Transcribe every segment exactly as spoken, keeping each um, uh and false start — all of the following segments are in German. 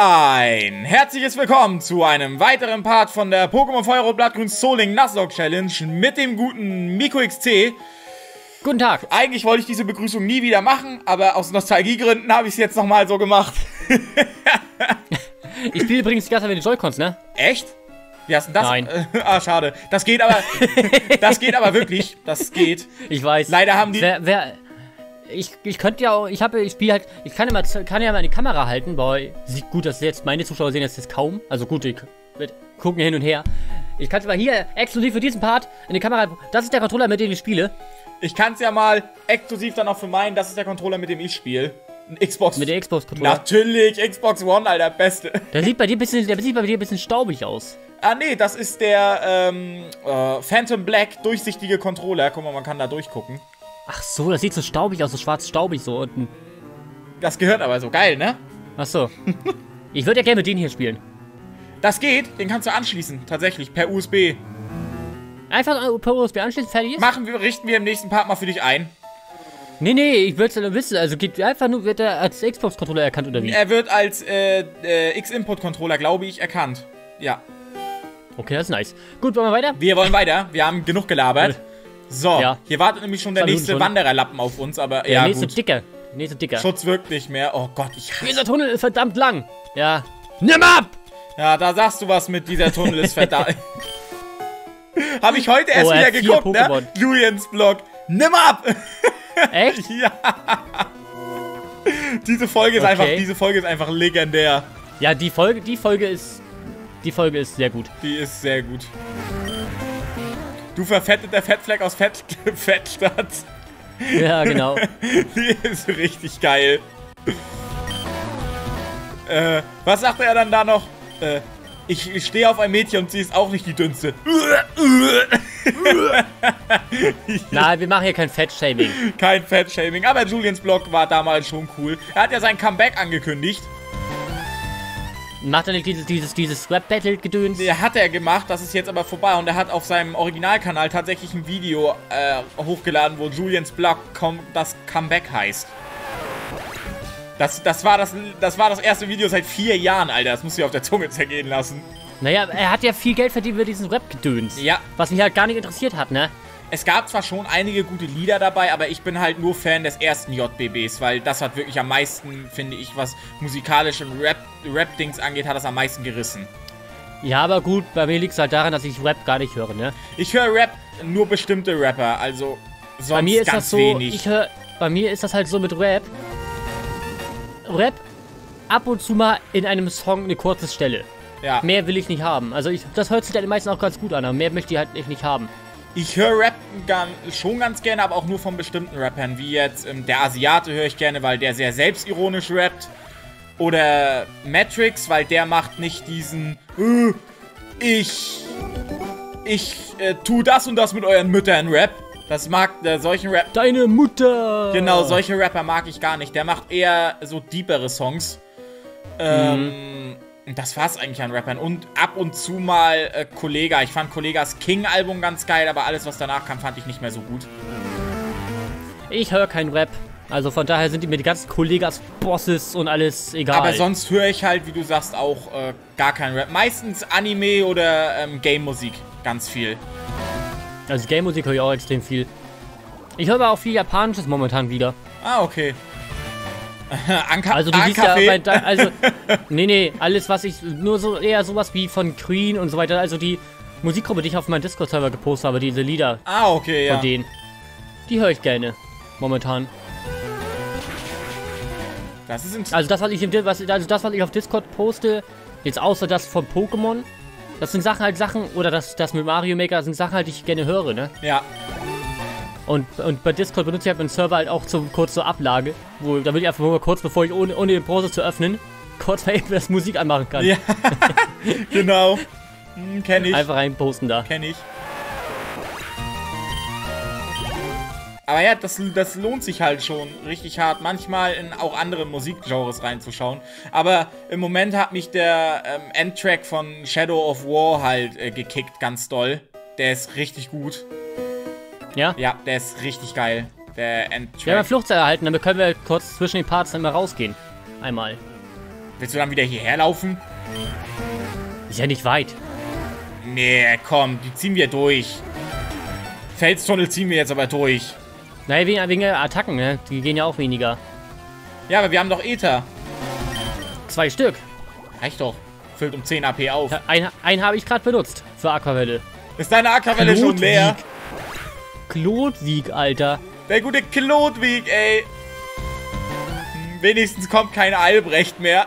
Ein herzliches Willkommen zu einem weiteren Part von der Pokémon Feuerrot Blattgrün Soling Nuzlocke Challenge mit dem guten Miko X C. Guten Tag. Eigentlich wollte ich diese Begrüßung nie wieder machen, aber aus Nostalgiegründen habe ich es jetzt nochmal so gemacht. Ich spiele übrigens die ganze Zeit mit den Joy-Cons, ne? Echt? Wie hast du das? Nein. Äh, ah, schade. Das geht aber, das geht aber wirklich. Das geht. Ich weiß. Leider haben die... Wer, wer, ich, ich könnte ja auch, ich habe, ich spiele halt, ich kann ja, mal, kann ja mal die Kamera halten, weil, sieht gut, dass jetzt, meine Zuschauer sehen das jetzt kaum. Also gut, die gucken hin und her. Ich kann es mal hier exklusiv für diesen Part in die Kamera, das ist der Controller, mit dem ich spiele. Ich kann es ja mal exklusiv dann auch für meinen, das ist der Controller, mit dem ich spiele. Ein Xbox. Mit der Xbox-Controller. Natürlich, Xbox One, Alter, beste. Der sieht bei dir ein bisschen, der sieht bei dir ein bisschen staubig aus. Ah, nee, das ist der, ähm, äh, Phantom Black durchsichtige Controller. Guck mal, man kann da durchgucken. Ach so, das sieht so staubig aus, so schwarz-staubig so unten. Das gehört aber so geil, ne? Ach so. Ich würde ja gerne mit denen hier spielen. Das geht, den kannst du anschließen, tatsächlich, per U S B. Einfach per U S B anschließen, fertig ist? Machen wir, richten wir im nächsten Part mal für dich ein. Nee, nee, ich würde es ja nur wissen, also geht einfach nur, wird er als Xbox-Controller erkannt oder wie? Er wird als, äh, äh X-Input-Controller, glaube ich, erkannt. Ja. Okay, das ist nice. Gut, wollen wir weiter? Wir wollen weiter, wir haben genug gelabert. So, ja. Hier wartet nämlich schon der nächste Wandererlappen auf uns, aber der ja, nächste gut. Dicker, der nächste Dicker. Schutz wirkt nicht mehr, oh Gott, ich hasse... Dieser Tunnel ist verdammt lang. Ja. Nimm ab! Ja, da sagst du was mit, dieser Tunnel ist verdammt... Habe ich heute erst oh, wieder geguckt, ne? Julians Blog. Nimm ab! Echt? Ja. Diese Folge ist okay. einfach, diese Folge ist einfach legendär. Ja, die Folge, die Folge ist, die Folge ist sehr gut. Die ist sehr gut. Du verfetteter Fettfleck aus Fett, Fettstadt. Ja, genau. Die ist richtig geil. Äh, was sagte er dann da noch? Äh, ich, ich stehe auf ein Mädchen und sie ist auch nicht die dünnste. Nein, wir machen hier kein Fettshaming. Kein Fettshaming, aber Julians Blog war damals schon cool. Er hat ja sein Comeback angekündigt. Macht er nicht dieses, dieses, dieses Rap-Battle-Gedöns? Der hat er gemacht, das ist jetzt aber vorbei. Und er hat auf seinem Originalkanal tatsächlich ein Video äh, hochgeladen, wo Julians Blog das Comeback heißt. Das, das, war das, das war das erste Video seit vier Jahren, Alter. Das musst du dir auf der Zunge zergehen lassen. Naja, er hat ja viel Geld verdient mit diesem Rap-Gedöns. Ja. Was mich halt gar nicht interessiert hat, ne? Es gab zwar schon einige gute Lieder dabei, aber ich bin halt nur Fan des ersten J B Bs, weil das hat wirklich am meisten, finde ich, was musikalische Rap, Rap-Dings angeht, hat das am meisten gerissen. Ja, aber gut, bei mir liegt es halt daran, dass ich Rap gar nicht höre, ne? Ich höre Rap, nur bestimmte Rapper, also sonst bei mir ist ganz das so, wenig. Ich hör, bei mir ist das halt so mit Rap. Rap ab und zu mal in einem Song eine kurze Stelle. Ja. Mehr will ich nicht haben. Also ich, das hört sich dann meistens auch ganz gut an, aber mehr möchte ich halt echt nicht haben. Ich höre Rap schon ganz gerne, aber auch nur von bestimmten Rappern, wie jetzt ähm, der Asiate höre ich gerne, weil der sehr selbstironisch rappt. Oder Matrix, weil der macht nicht diesen äh, ich ich äh, tu das und das mit euren Müttern Rap. Das mag äh, solchen Rap... Deine Mutter! Genau, solche Rapper mag ich gar nicht. Der macht eher so deepere Songs. Ähm... Mhm. Das war's eigentlich an Rappern. Und ab und zu mal äh, Kollega. Ich fand Kollegas King-Album ganz geil, aber alles, was danach kam, fand ich nicht mehr so gut. Ich höre kein Rap. Also von daher sind die mir die ganzen Kollegas, Bosses und alles egal. Aber sonst höre ich halt, wie du sagst, auch äh, gar kein Rap. Meistens Anime oder ähm, Game-Musik. Ganz viel. Also Game-Musik höre ich auch extrem viel. Ich höre aber auch viel Japanisches momentan wieder. Ah, okay. Anka also du siehst ja, bei, also, nee, nee, alles was ich, nur so eher sowas wie von Queen und so weiter, also die Musikgruppe, die ich auf meinem Discord-Server gepostet habe, diese Lieder ah, okay, von ja. denen, die höre ich gerne, momentan. Das ist also das, was ich, im, was, also das, was ich auf Discord poste, jetzt außer das von Pokémon, das sind Sachen halt Sachen, oder das, das mit Mario Maker, das sind Sachen halt, die ich gerne höre, ne? Ja. Und, und bei Discord benutze ich halt meinen Server halt auch zum, kurz zur Ablage, wo, damit ich einfach mal kurz, bevor ich ohne, ohne den Browser zu öffnen, kurz mal eben das Musik anmachen kann. Ja, genau. Hm, kenn ich. Einfach reinposten da. Kenn ich. Aber ja, das, das lohnt sich halt schon richtig hart, manchmal in auch andere Musikgenres reinzuschauen. Aber im Moment hat mich der ähm, Endtrack von Shadow of War halt äh, gekickt, ganz doll. Der ist richtig gut. Ja? Ja, der ist richtig geil. Der Endtrack. Wir haben eine Fluchtseil erhalten, damit können wir kurz zwischen den Parts dann mal rausgehen. Einmal. Willst du dann wieder hierher laufen? Ist ja nicht weit. Nee, komm, die ziehen wir durch. Felstunnel ziehen wir jetzt aber durch. Naja, wegen, wegen der Attacken, ne? Die gehen ja auch weniger. Ja, aber wir haben doch Ether. Zwei Stück. Reicht doch. Füllt um zehn A P auf. Ein, einen habe ich gerade benutzt. Für Aquavelle. Ist deine Aquavelle schon leer? Klodwig, Alter. Der gute Klodwig, ey. Hm, wenigstens kommt kein Albrecht mehr.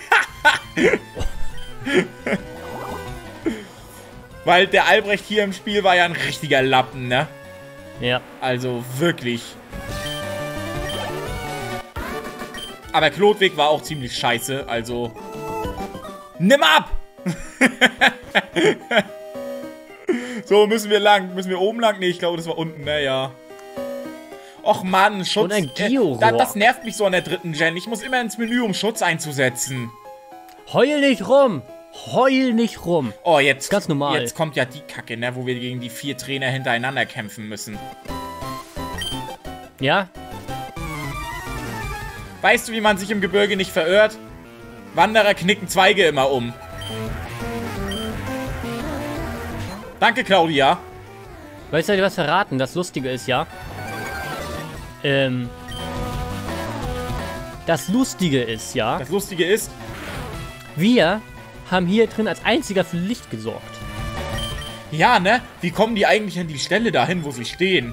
Weil der Albrecht hier im Spiel war ja ein richtiger Lappen, ne? Ja. Also wirklich. Aber Klodwig war auch ziemlich scheiße, also... Nimm ab! So, müssen wir lang. Müssen wir oben lang? Nee, ich glaube, das war unten, ne? Ja. Och Mann, Schutz. Und ein Georohr. Äh, das, das nervt mich so an der dritten Gen. Ich muss immer ins Menü, um Schutz einzusetzen. Heul nicht rum! Heul nicht rum! Oh, jetzt, ganz normal. Jetzt kommt ja die Kacke, ne? Wo wir gegen die vier Trainer hintereinander kämpfen müssen. Ja? Weißt du, wie man sich im Gebirge nicht verirrt? Wanderer knicken Zweige immer um. Danke, Claudia. Weißt du, dir was verraten? Das Lustige ist ja... Ähm... Das Lustige ist ja... Das Lustige ist... Wir haben hier drin als einziger für Licht gesorgt. Ja, ne? Wie kommen die eigentlich an die Stelle dahin, wo sie stehen?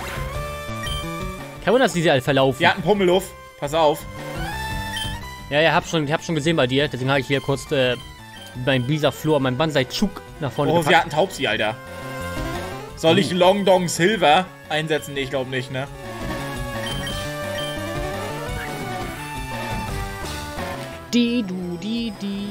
Kein Wunder, dass die sie alle verlaufen. Die hatten Pummeluff. Pass auf. Ja, ja, hab schon, ich hab schon gesehen bei dir. Deswegen habe ich hier kurz äh, mein Bisa-Flor, mein Banzai-Chuk nach vorne Oh, gepackt. sie hatten Taubsi, Alter. Soll ich Long Dong Silver einsetzen? Nee, ich glaube nicht, ne? Die, du, die, die.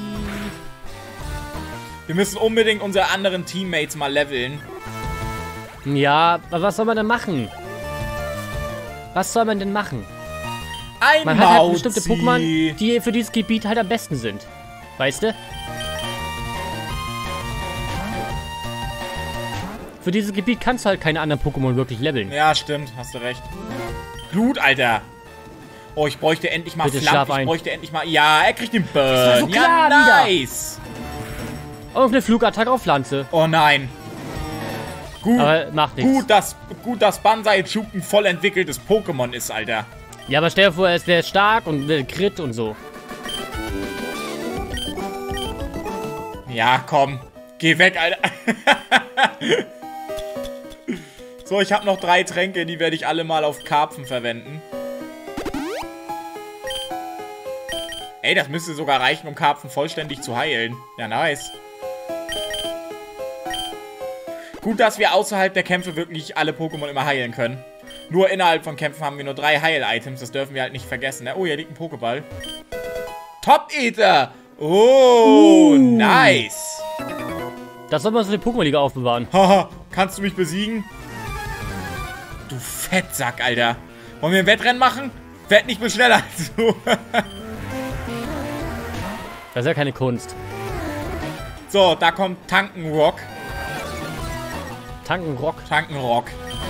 Wir müssen unbedingt unsere anderen Teammates mal leveln. Ja, aber was soll man denn machen? Was soll man denn machen? Ein Man hat halt Mauzi. bestimmte Pokémon, die für dieses Gebiet halt am besten sind. Weißt du? Für dieses Gebiet kannst du halt keine anderen Pokémon wirklich leveln. Ja, stimmt. Hast du recht. Blut, Alter. Oh, ich bräuchte endlich mal Bitte Flammen. schlaf Ich ein. bräuchte endlich mal... Ja, er kriegt den Burn. Das war so klar ja, wieder. nice. Und eine Flugattacke auf Pflanze. Oh nein. Gut, Aber macht nichts. gut, dass, gut, dass Banzai-Chuk ein voll entwickeltes Pokémon ist, Alter. Ja, aber stell dir vor, er ist sehr stark und will Crit und so. Ja, komm. Geh weg, Alter. So, ich habe noch drei Tränke, die werde ich alle mal auf Karpfen verwenden. Ey, das müsste sogar reichen, um Karpfen vollständig zu heilen. Ja, nice. Gut, dass wir außerhalb der Kämpfe wirklich alle Pokémon immer heilen können. Nur innerhalb von Kämpfen haben wir nur drei Heil-Items. Das dürfen wir halt nicht vergessen. Oh, hier liegt ein Pokéball. Top-Ether! Oh, uh. nice. Das soll man so eine Pokémon-Liga aufbewahren. Haha, kannst du mich besiegen? Du Fettsack, Alter. Wollen wir ein Wettrennen machen? Fett nicht mehr schneller als du. Das ist ja keine Kunst. So, da kommt Tankenrock. Tankenrock. Tankenrock.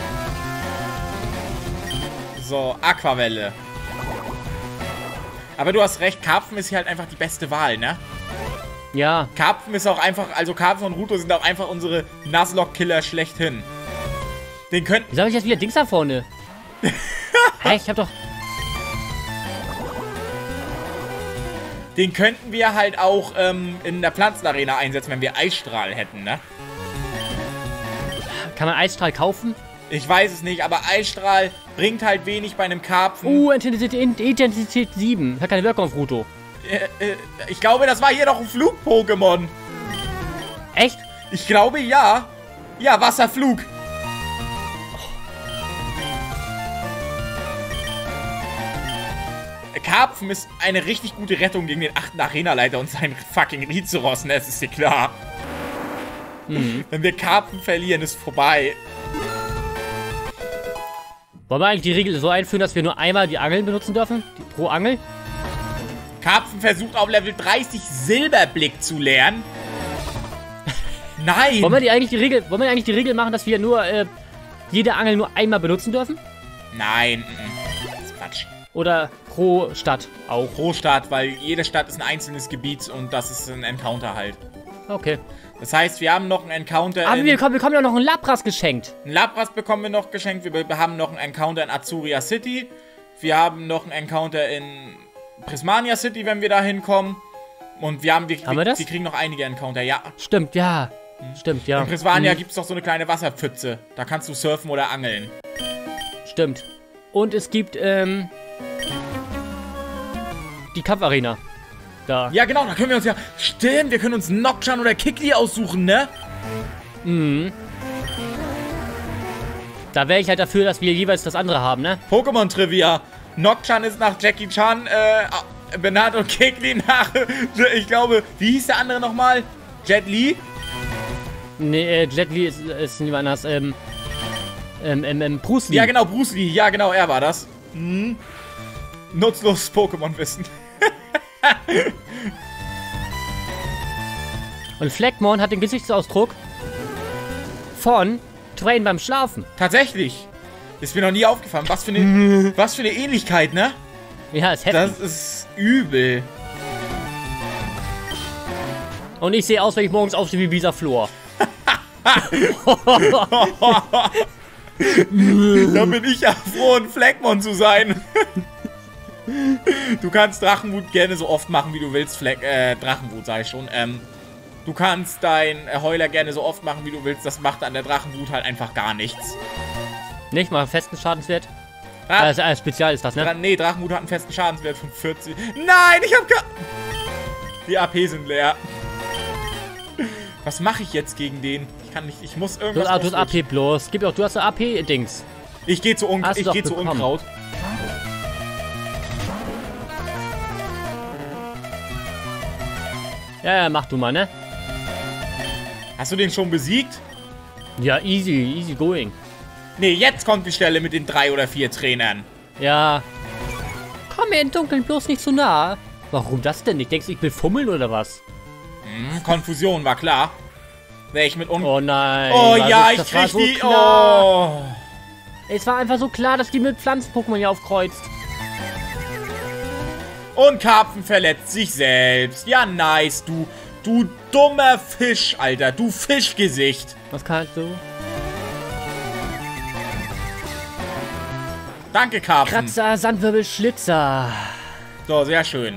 So, Aquavelle. Aber du hast recht, Karpfen ist hier halt einfach die beste Wahl, ne? Ja. Karpfen ist auch einfach, also Karpfen und Ruto sind auch einfach unsere Nuzlocke-Killer schlechthin. Den könnten... Wieso habe ich jetzt wieder Dings da vorne? Hä, ich hab doch... Den könnten wir halt auch ähm, in der Pflanzenarena einsetzen, wenn wir Eisstrahl hätten, ne? Kann man Eisstrahl kaufen? Ich weiß es nicht, aber Eisstrahl bringt halt wenig bei einem Karpfen. Uh, Intensität, Intensität sieben. Hat keine Wirkung auf Ruto. Äh, äh, ich glaube, das war hier doch ein Flug-Pokémon. Echt? Ich glaube, ja. Ja, Wasserflug. Karpfen ist eine richtig gute Rettung gegen den achten Arenaleiter und seinen fucking Rizeros, ne? Das ist dir klar. Mhm. Wenn wir Karpfen verlieren, ist vorbei. Wollen wir eigentlich die Regel so einführen, dass wir nur einmal die Angeln benutzen dürfen? Die, pro Angel? Karpfen versucht auf Level dreißig Silberblick zu lernen. Nein! Wollen wir die eigentlich die Regel, wollen wir eigentlich die Regel machen, dass wir nur äh, jede Angel nur einmal benutzen dürfen? Nein. Das ist Quatsch. Oder pro Stadt auch. Pro Stadt, weil jede Stadt ist ein einzelnes Gebiet und das ist ein Encounter halt. Okay. Das heißt, wir haben noch einen Encounter Aber in... wir bekommen, wir bekommen ja noch einen Lapras geschenkt. Ein Lapras bekommen wir noch geschenkt. Wir be- haben noch einen Encounter in Azuria City. Wir haben noch einen Encounter in Prismania City, wenn wir da hinkommen. Und wir haben... Wir, Haben wir das? wir kriegen noch einige Encounter, ja. Stimmt, ja. Stimmt, ja. In Prismania Hm. gibt es doch so eine kleine Wasserpfütze. Da kannst du surfen oder angeln. Stimmt. Und es gibt, ähm... die Kampfarena. Da. Ja, genau, da können wir uns ja... Stimmt, wir können uns Nocturne oder Kikli aussuchen, ne? Mhm. Da wäre ich halt dafür, dass wir jeweils das andere haben, ne? Pokémon-Trivia. Nocturne ist nach Jackie Chan äh, benannt und Kikli nach... Ich glaube, wie hieß der andere nochmal? Jet Li? Nee, äh, Jet Li ist, ist niemand anders, ähm... Ähm, ähm, ähm, Bruce Lee. Ja, genau, Bruce Lee. Ja, genau, er war das. Mhm. Nutzloses Pokémon-Wissen. Und Fleckmon hat den Gesichtsausdruck von Train beim Schlafen. Tatsächlich. Ist mir noch nie aufgefallen. Was für eine, was für eine Ähnlichkeit, ne? Ja, ist heftig. Das ist übel. Und ich sehe aus, wenn ich morgens aufstehe wie Visa Flor. Da bin ich ja froh, ein Fleckmon zu sein. Du kannst Drachenwut gerne so oft machen, wie du willst. Fleck, äh, Drachenwut sag ich schon. Ähm, du kannst dein Heuler gerne so oft machen, wie du willst. Das macht an der Drachenwut halt einfach gar nichts. Nicht mal festen Schadenswert? Ah, Also, äh, Spezial ist das, ne? Dra nee, Drachenwut hat einen festen Schadenswert von vierzig. Nein, ich hab gar... Die A P sind leer. Was mache ich jetzt gegen den? Ich kann nicht, ich muss Du irgendwas... hast, du hast A auswischen. P bloß. Gib doch, du hast A P-Dings. Ich gehe zu, Un Hast du ich doch geh zu bekommen. Unkraut. Ja, ja, mach du mal, ne? Hast du den schon besiegt? Ja, easy, easy going. Nee, jetzt kommt die Stelle mit den drei oder vier Trainern. Ja. Komm mir im Dunkeln bloß nicht zu nah. Warum das denn nicht? Denkst du, ich will fummeln oder was? Hm, Konfusion, war klar. Wäre ich mit Un... Oh nein. Oh das ja, ist- ich das war krieg so die... klar. Oh. Es war einfach so klar, dass die mit Pflanzen-Pokémon hier aufkreuzt. Und Karpfen verletzt sich selbst. Ja, nice, du... Du dummer Fisch, Alter. Du Fischgesicht. Was kannst du? Danke, Karpfen. Kratzer, Sandwirbel, Schlitzer. So, sehr schön.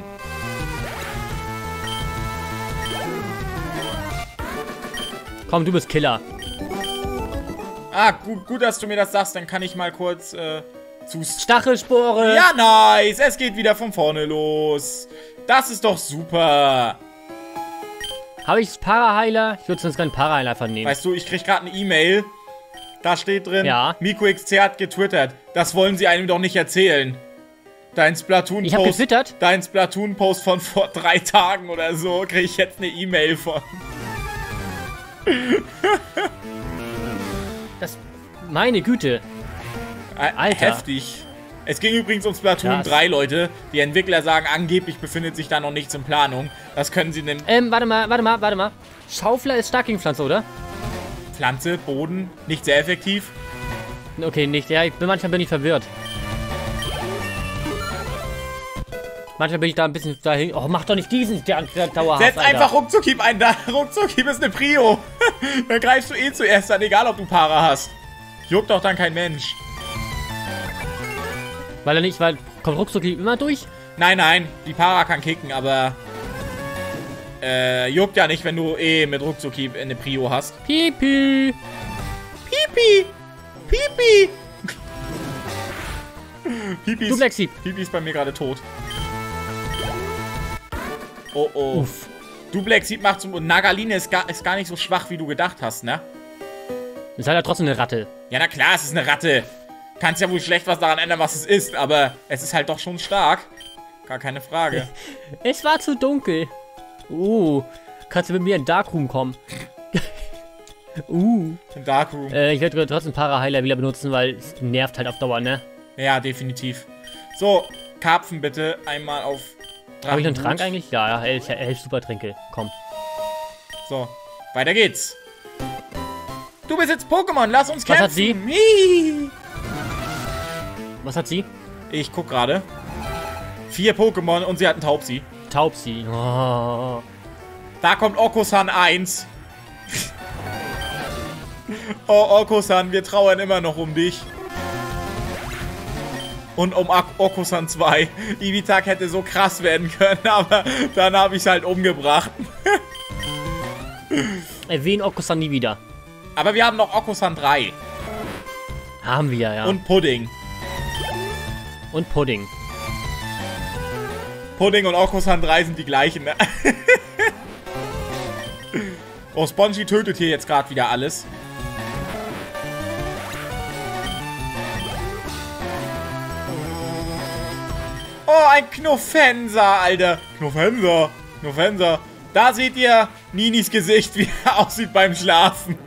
Komm, du bist Killer. Ah, gut, gut, dass du mir das sagst. Dann kann ich mal kurz äh, zu... Stachelspore. Ja, nice. Es geht wieder von vorne los. Das ist doch super. Habe ich Paraheiler? Ich würde sonst keinen Paraheiler einfach nehmen. Weißt du, ich krieg gerade eine E-Mail. Da steht drin, Ja. Miko X C hat getwittert. Das wollen sie einem doch nicht erzählen. Dein Splatoon-Post... Ich habe getwittert. Dein Splatoon-Post von vor drei Tagen oder so kriege ich jetzt eine E-Mail von. Das. Meine Güte. Äh, Alter. Heftig. Es ging übrigens um Splatoon Krass. drei, Leute. Die Entwickler sagen, angeblich befindet sich da noch nichts in Planung. Das können sie nennen. Ähm, warte mal, warte mal, warte mal. Schaufler ist stark gegen Pflanze, oder? Pflanze, Boden, nicht sehr effektiv. Okay, nicht. Ja, ich bin, manchmal bin ich verwirrt. Manchmal bin ich da ein bisschen dahin. Oh, mach doch nicht diesen der, der dauerhaft, Setz Alter. einfach Ruckzuckhieb ein. Da, Ruckzuckhieb ist eine Prio. Dann greifst du eh zuerst an, egal ob du Para hast. Juckt doch dann kein Mensch. Weil er nicht, weil kommt ruckzuck immer durch. Nein, nein, die Para kann kicken, aber äh, juckt ja nicht, wenn du eh mit Ruckzuckhieb eine Prio hast. Pipi. Pipi! Pipi! Pipi Du ist, Blackseep. Pipi ist bei mir gerade tot. Oh, oh. Uff. Du Blackseep macht zum... Und Nagaline ist gar, ist gar nicht so schwach, wie du gedacht hast, ne? Ist halt ja trotzdem eine Ratte. Ja, na klar, es ist eine Ratte. Kannst ja wohl schlecht was daran ändern, was es ist, aber es ist halt doch schon stark. Gar keine Frage. Es war zu dunkel. Uh. Kannst du mit mir in Darkroom kommen? uh. Darkroom. Äh, ich werde trotzdem Paraheiler wieder benutzen, weil es nervt halt auf Dauer, ne? Ja, definitiv. So, Karpfen bitte einmal auf Habe ich einen Drachenwut. Trank eigentlich? Ja, ja, elf, elf Supertränke. Komm. So, weiter geht's. Du besitzt Pokémon, lass uns kämpfen. Was hat sie? Mii. Was hat sie? Ich guck gerade. Vier Pokémon und sie hat einen Taubsi. Taubsi. Oh. Da kommt Oko-san eins. Oh, Oko-san, wir trauern immer noch um dich. Und um Oko-san zwei. Eevee-Tag hätte so krass werden können, aber dann habe ich es halt umgebracht. Erwähnen Oko-san nie wieder. Aber wir haben noch Oko-san drei. Haben wir, ja. Und Pudding. Und Pudding. Pudding und Oko-san drei sind die gleichen, ne? Oh, Spongy tötet hier jetzt gerade wieder alles. Oh, ein Knofenser, Alter. Knofenser. Knofenser. Da seht ihr Ninis Gesicht, wie er aussieht beim Schlafen.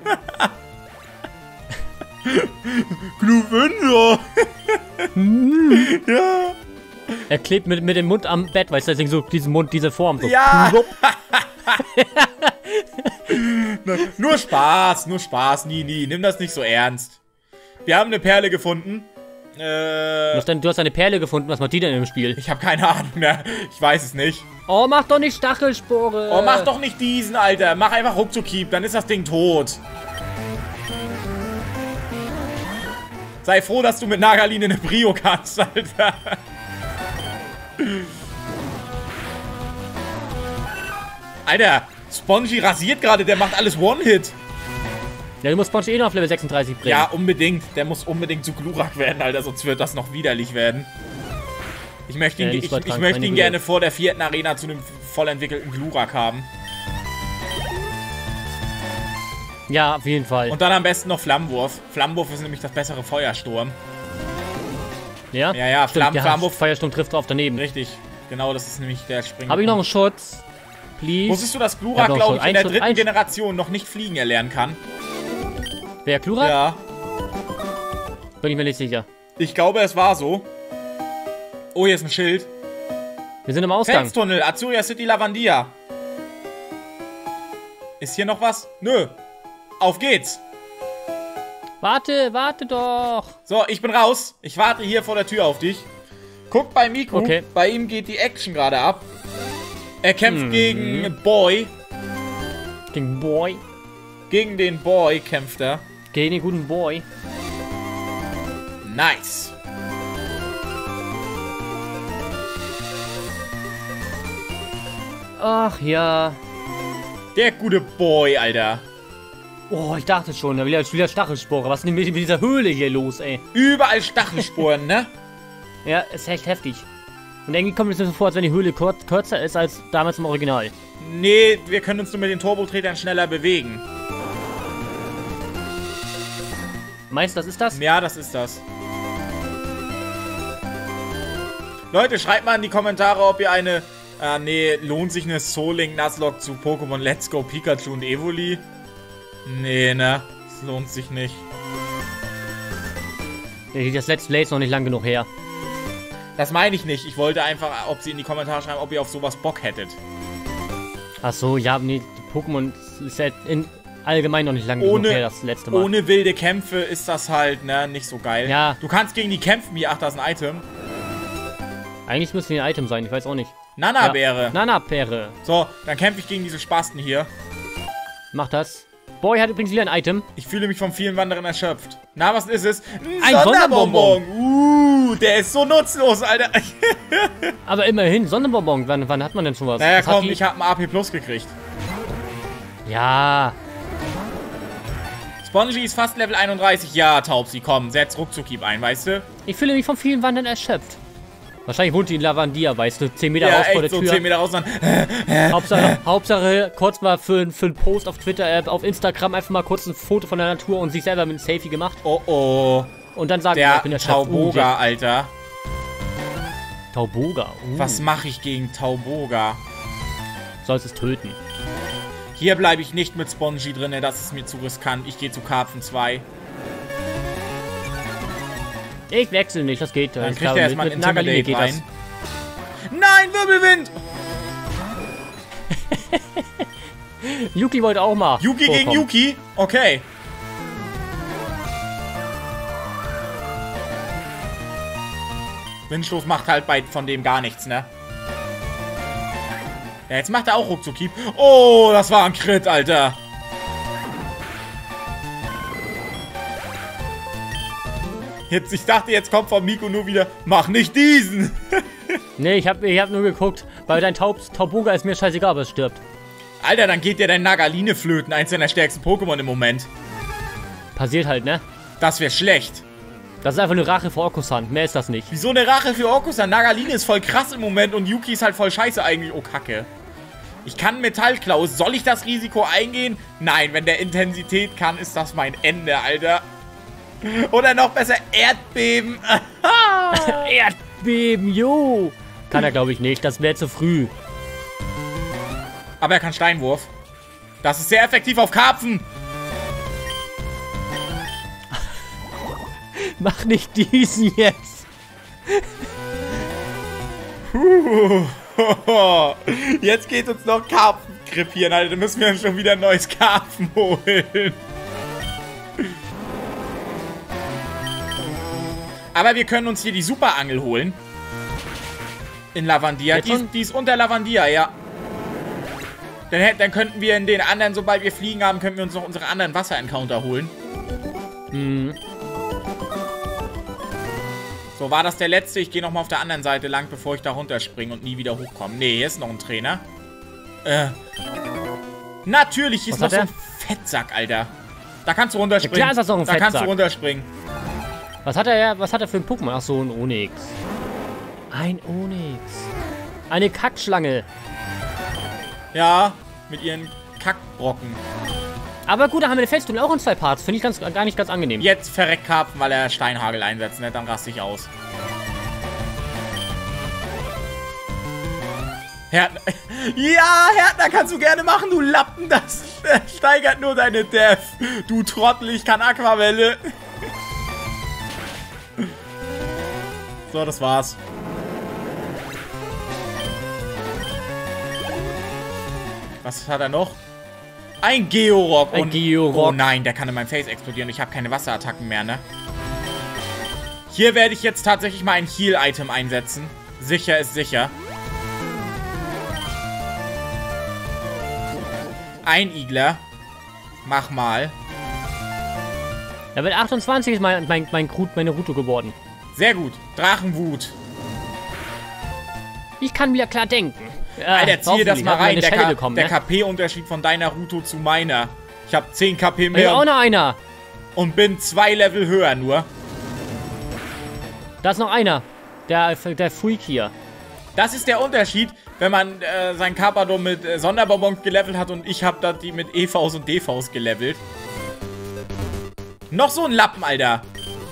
Knofenser. Ja. Er klebt mit, mit dem Mund am Bett, weißt du, deswegen so diesen Mund, diese Form. So. Ja. Nur Spaß, nur Spaß, Nini. Nimm das nicht so ernst. Wir haben eine Perle gefunden. Äh, du, hast dann, du hast eine Perle gefunden, was macht die denn im Spiel? Ich habe keine Ahnung mehr. Ich weiß es nicht. Oh, mach doch nicht Stachelspore. Oh, mach doch nicht diesen, Alter. Mach einfach Ruckzuck-Keep, dann ist das Ding tot. Sei froh, dass du mit Nagaline eine Brio kannst, Alter. Alter, Spongy rasiert gerade, der macht alles One-Hit. Ja, du musst Spongy eh noch auf Level sechsunddreißig bringen. Ja, unbedingt. Der muss unbedingt zu Glurak werden, Alter, sonst wird das noch widerlich werden. Ich möchte ihn, Ja, ich, ich, ich möchte ihn gerne vor der vierten Arena zu einem voll entwickelten Glurak haben. Ja, auf jeden Fall. Und dann am besten noch Flammenwurf. Flammenwurf ist nämlich das bessere Feuersturm. Ja? Ja, ja, Stimmt, Flamm, ja, Flammenwurf. Feuersturm trifft drauf daneben. Richtig. Genau, das ist nämlich der Spring. Habe ich noch einen Schutz? Please? Wusstest du, dass Glurak, Ja, glaube ich, in der Schutz, dritten ein Generation noch nicht fliegen erlernen kann? Wer, Glurak? Ja. Bin ich mir nicht sicher. Ich glaube, es war so. Oh, hier ist ein Schild. Wir sind im Ausgang. Felstunnel, Azuria City Lavandia. Ist hier noch was? Nö. Auf geht's. Warte, warte doch. So, ich bin raus. Ich warte hier vor der Tür auf dich. Guck bei Miku. Okay. Bei ihm geht die Action gerade ab. Er kämpft Mhm. gegen Boy. Den Boy. Gegen den Boy kämpft er. Gegen den guten Boy. Nice. Ach ja. Der gute Boy, Alter. Oh, ich dachte schon, da will ja wieder Stachelspore. Was ist denn mit mit dieser Höhle hier los, ey? Überall Stachelsporen, ne? Ja, ist echt heftig. Und irgendwie kommt es mir so vor, als wenn die Höhle kur kürzer ist als damals im Original. Nee, wir können uns nur mit den Turbotretern schneller bewegen. Meinst du, das ist das? Ja, das ist das. Leute, schreibt mal in die Kommentare, ob ihr eine... Ah, nee, lohnt sich eine Soul Link Nuzlocke zu Pokémon Let's Go Pikachu und Evoli? Nee, ne? Das lohnt sich nicht. Das Let's Play ist noch nicht lang genug her. Das meine ich nicht. Ich wollte einfach, ob sie in die Kommentare schreiben, ob ihr auf sowas Bock hättet. Ach so, ja, nee, die Pokémon ist ja in allgemein noch nicht lang genug Ohne, her, das letzte Mal. ohne wilde Kämpfe ist das halt, ne, nicht so geil. Ja. Du kannst gegen die kämpfen, wie, ach, das ist ein Item. Eigentlich müsste ein Item sein, ich weiß auch nicht. Nana-Beere. Ja. Nana-Beere. So, dann kämpfe ich gegen diese Spasten hier. Mach das. Boy hat übrigens wieder ein Item. Ich fühle mich vom vielen Wandern erschöpft. Na, was ist es? Ein Sonderbonbon. Uh, der ist so nutzlos, Alter. Aber immerhin, Sonnenbonbon. Wann, wann hat man denn schon was? Naja, Was hat komm, die? ich hab ein A P Plus gekriegt. Ja. Spongy ist fast Level einunddreißig. Ja, Taubsi, komm, setz Ruckzuck-Keep ein, weißt du? Ich fühle mich vom vielen Wandern erschöpft. Wahrscheinlich wohnt die in Lavandia, weißt du, zehn Meter Ja, raus vor der echt so Tür. zehn Meter raus. Dann Hauptsache, Hauptsache, kurz mal für, für einen Post auf Twitter, äh, auf Instagram einfach mal kurz ein Foto von der Natur und sich selber mit einem Selfie gemacht. Oh, oh. Und dann sagen, Der ich bin der Tauboga, Alter. Tauboga, uh. Was mache ich gegen Tauboga? Sollst es töten. Hier bleibe ich nicht mit Spongy drin, das ist mir zu riskant. Ich gehe zu Karpfen zwei. Ich wechsle nicht, das geht. Dann Ich kriegt glaube, er erstmal mit, ein mit Nagaline Intimidate geht rein. Nein, Wirbelwind! das. Yuki wollte auch mal. Yuki vorkommen. gegen Yuki? Okay. Windstoß macht halt bei von dem gar nichts, ne? Ja, jetzt macht er auch Ruckzuck-Hieb. Oh, das war ein Crit, Alter. Jetzt, ich dachte, jetzt kommt von Miko nur wieder, mach nicht diesen. Nee, ich hab, ich hab nur geguckt, weil dein Taub, Tauboga ist mir scheißegal, ob es stirbt. Alter, dann geht dir dein Nagaline flöten, eins deiner stärksten Pokémon im Moment. Passiert halt, ne? Das wäre schlecht. Das ist einfach eine Rache für Okusan, mehr ist das nicht. Wieso eine Rache für Okusan? Nagaline ist voll krass im Moment und Yuki ist halt voll scheiße eigentlich. Oh, Kacke. Ich kann Metallklaus. Soll ich das Risiko eingehen? Nein, wenn der Intensität kann, ist das mein Ende, Alter. Oder noch besser, Erdbeben. Erdbeben, jo. Kann er, glaube ich, nicht. Das wäre zu früh. Aber er kann Steinwurf. Das ist sehr effektiv auf Karpfen. Mach nicht diesen jetzt. Puh. Jetzt geht uns noch Karpfen krepieren, Alter. Dann müssen wir uns schon wieder ein neues Karpfen holen. Aber wir können uns hier die Superangel holen. In Lavandia. Die, die ist unter Lavandia, ja. Dann, dann könnten wir in den anderen, sobald wir fliegen haben, könnten wir uns noch unsere anderen Wasser-Encounter holen. Hm. So, war das der letzte? Ich gehe nochmal auf der anderen Seite lang, bevor ich da runterspringe und nie wieder hochkomme. Nee, hier ist noch ein Trainer. Äh. Natürlich, hier ist noch so ein Fettsack, Alter. Da kannst du runterspringen. Ja, klar ist das noch ein da Fettsack. kannst du runterspringen. Was hat er, was hat er für ein Pokémon? Ach so, ein Onix. Ein Onix. Eine Kackschlange. Ja, mit ihren Kackbrocken. Aber gut, da haben wir den Felstunnel auch in zwei Parts. Finde ich ganz, gar nicht ganz angenehm. Jetzt verreckt Karpfen, weil er Steinhagel einsetzt, ne? Dann raste ich aus. Härtner. Ja, Härtner kannst du gerne machen, du Lappen. Das steigert nur deine Death. Du Trottel, ich kann Aquavelle. So, das war's. Was hat er noch? Ein Georock. Ein und, Georock. Oh nein, der kann in meinem Face explodieren. Ich habe keine Wasserattacken mehr, ne? Hier werde ich jetzt tatsächlich mal ein Heal-Item einsetzen. Sicher ist sicher. Ein Igler. Mach mal. Level achtundzwanzig ist mein, mein, mein Krut, meine Route geworden. Sehr gut. Drachenwut. Ich kann wieder klar denken. Alter, ziehe das mal rein. Der, K bekommen, der ne? K P-Unterschied von deiner Ruto zu meiner. Ich habe zehn K P Ich mehr auch und, noch einer. und bin zwei Level höher nur. Da ist noch einer. Der, der Freak hier. Das ist der Unterschied, wenn man äh, sein Carpador mit äh, Sonderbonbons gelevelt hat und ich habe da die mit E Vs und D Vs gelevelt. Noch so ein Lappen, Alter.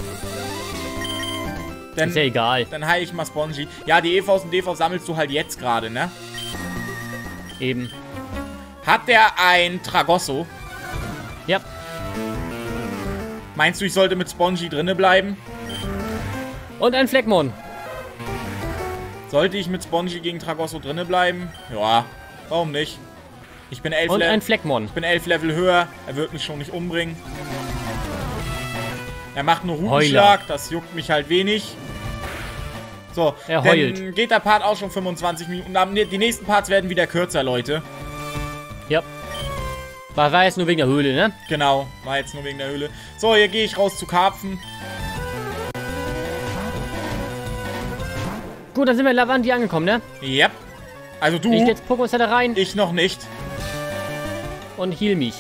Dann, Ist ja egal. Dann heile ich mal Spongy. Ja, die E Vs und D Vs sammelst du halt jetzt gerade, ne? Eben. Hat der ein Tragosso? Ja. Meinst du, ich sollte mit Spongy drinne bleiben? Und ein Fleckmon. Sollte ich mit Spongy gegen Tragosso drinne bleiben? Ja, warum nicht? Ich bin elf, Und Le ein Fleckmon. ich bin elf Level höher. Er wird mich schon nicht umbringen. Er macht nur Rutenschlag. Das juckt mich halt wenig. So, Er heult. dann geht der Part auch schon fünfundzwanzig Minuten. Die nächsten Parts werden wieder kürzer, Leute. Ja. War, war jetzt nur wegen der Höhle, ne? Genau, war jetzt nur wegen der Höhle. So, hier gehe ich raus zu Karpfen. Gut, dann sind wir in Lavandia angekommen, ne? Yep. Also du, Ich gehe jetzt Pokémon Center rein ich noch nicht. und heal mich.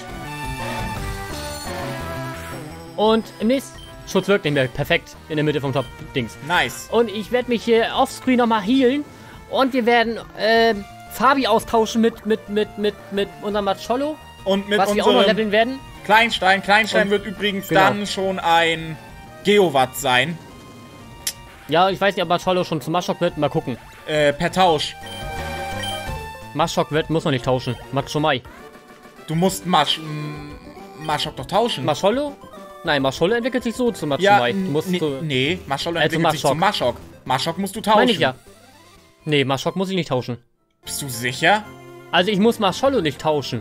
Und im nächsten... Schutz wirkt nicht mehr. Perfekt. In der Mitte vom Top-Dings. Nice. Und ich werde mich hier offscreen nochmal healen. Und wir werden ähm, Fabi austauschen mit, mit, mit, mit, mit unserem Macholo. Und mit Was wir auch noch unserem leveln werden. Kleinstein. Kleinstein Und- wird übrigens genau. dann schon ein Geowatt sein. Ja, ich weiß nicht, ob Macholo schon zu Maschok wird. Mal gucken. Äh, per Tausch. Maschok wird, muss man nicht tauschen. Machomai. Du musst Masch... M- Maschok doch tauschen. Macholo? Nein, Macholo entwickelt sich so zu ja, Machomai. Du musst nee, so... nee, Maschok Äh, zu entwickelt sich zu Maschok. Maschok. Maschok musst du tauschen. Meine ich ja. Nee, Maschok muss ich nicht tauschen. Bist du sicher? Also ich muss Macholo nicht tauschen.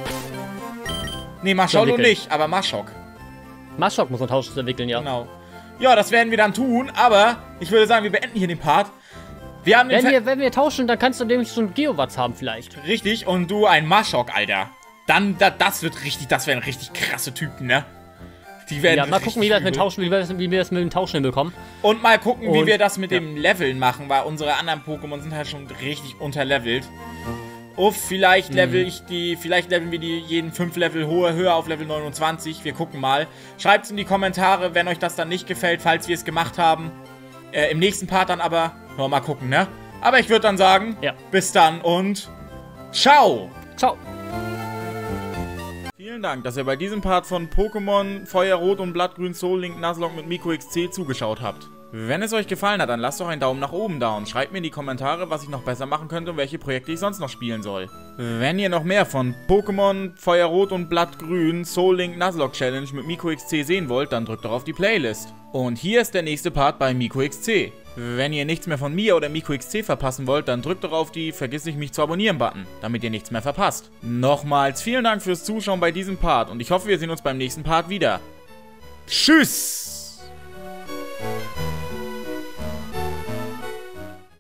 Nee, Mascholo entwickeln. nicht, aber Maschok. Maschok muss man tauschen zu entwickeln, ja. Genau. Ja, das werden wir dann tun, aber ich würde sagen, wir beenden hier den Part. Wir haben den Wenn wir, wenn wir tauschen, dann kannst du nämlich so ein Geowatts haben vielleicht. Richtig, und du ein Maschok, Alter. Dann, da, das wird richtig, das wären richtig krasse Typen, ne? Die werden ja, mal gucken, wie wir, das mit Tauschen, wie, wir das, wie wir das mit dem Tauschen hinbekommen. Und mal gucken, und, wie wir das mit ja. dem Leveln machen, weil unsere anderen Pokémon sind halt schon richtig unterlevelt. Uff, vielleicht mhm. level ich die, vielleicht leveln wir die jeden fünf Level höher, höher auf Level neunundzwanzig. Wir gucken mal. Schreibt es in die Kommentare, wenn euch das dann nicht gefällt, falls wir es gemacht haben. Äh, im nächsten Part dann aber, ja, mal gucken, ne? Aber ich würde dann sagen, ja. bis dann und ciao! Ciao! Vielen Dank, dass ihr bei diesem Part von Pokémon Feuerrot und Blattgrün Soul Link Nuzlocke mit Miko X C zugeschaut habt. Wenn es euch gefallen hat, dann lasst doch einen Daumen nach oben da und schreibt mir in die Kommentare, was ich noch besser machen könnte und welche Projekte ich sonst noch spielen soll. Wenn ihr noch mehr von Pokémon Feuerrot und Blattgrün Soul Link Nuzlocke Challenge mit Miko X C sehen wollt, dann drückt doch auf die Playlist. Und hier ist der nächste Part bei Miko X C. Wenn ihr nichts mehr von mir oder Miko X C verpassen wollt, dann drückt doch auf die Vergiss nicht mich zu abonnieren Button, damit ihr nichts mehr verpasst. Nochmals vielen Dank fürs Zuschauen bei diesem Part und ich hoffe, wir sehen uns beim nächsten Part wieder. Tschüss!